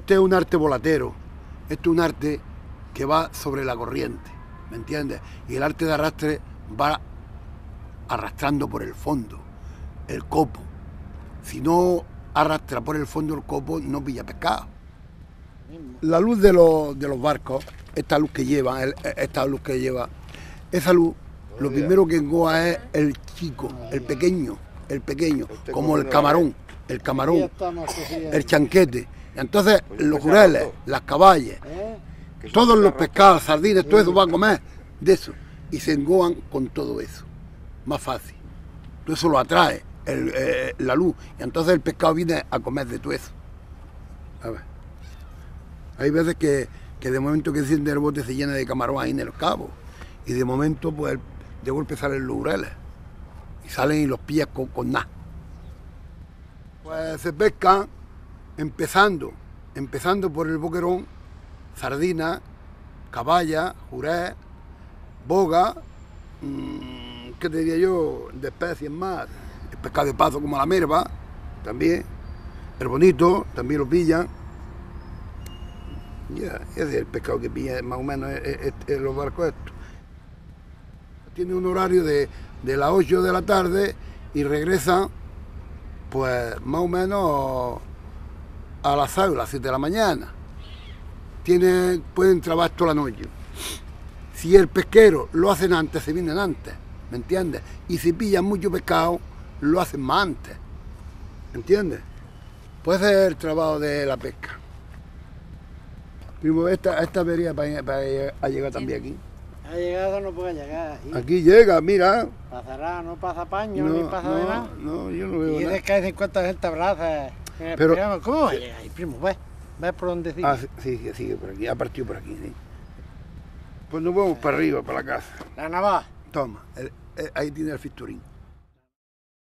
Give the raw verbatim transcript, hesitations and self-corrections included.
Este es un arte volatero, este es un arte que va sobre la corriente, ¿me entiendes? Y el arte de arrastre va arrastrando por el fondo el copo. Si no arrastra por el fondo el copo, no pilla pescado. La luz de los, de los barcos, esta luz que lleva, el, esta luz que lleva, esa luz, lo primero que engoa es el chico, el pequeño, el pequeño, como el camarón, el camarón, el chanquete. Y entonces los jureles, las caballas, todos los pescados, sardinas, todo eso va a comer de eso. Y se engoan con todo eso, más fácil. Todo eso lo atrae el, eh, la luz. Y entonces el pescado viene a comer de todo eso. A ver. Hay veces que, que de momento que enciende el bote se llena de camarón ahí en el cabo. Y de momento, pues, de golpe salen los jureles. Y salen y los pillas con, con nada. Pues se pesca empezando, empezando por el boquerón, sardina, caballa, jurel, boga, mmm, ¿qué te diría yo? De especies más. El pescado de pazo como la merva, también. El bonito, también lo pillan. Ya, ese es el pescado que pilla más o menos en los barcos estos. Tiene un horario de, de las ocho de la tarde y regresa pues más o menos a las seis o las siete de la mañana. Tiene, pueden trabajar toda la noche. Si el pesquero lo hacen antes, se vienen antes, ¿me entiendes? Y si pillan mucho pescado, lo hacen más antes, ¿me entiendes? Puede ser el trabajo de la pesca. Primo, esta, esta avería para, para llegar también aquí. Ha llegado, no puede llegar. Aquí, aquí llega, mira. Pasará, no pasa paño, no, ni pasa no, de nada. No, yo no veo y nada. es que hay cincuenta gente abraza. Pero, ¿cómo va a llegar ahí, primo? Ves, ves por donde sigue. Ah, sí, sí, sigue por aquí, ha partido por aquí, sí. Pues nos vamos para arriba, para la casa. La navaja. Toma, el, el, ahí tiene el fisturín.